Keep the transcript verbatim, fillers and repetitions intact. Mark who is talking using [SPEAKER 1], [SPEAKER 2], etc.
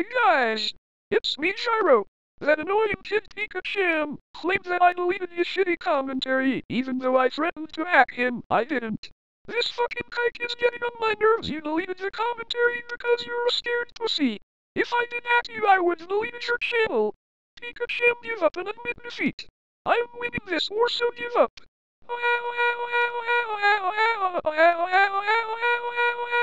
[SPEAKER 1] Hey guys! It's me, Gyro! That annoying kid Pikacham claimed that I deleted his shitty commentary, even though I threatened to hack him. I didn't. This fucking kike is getting on my nerves. You deleted the commentary because you're a scared pussy. If I didn't hack you, I would have deleted your channel. Pikacham, give up and admit defeat. I'm winning this war, so give up.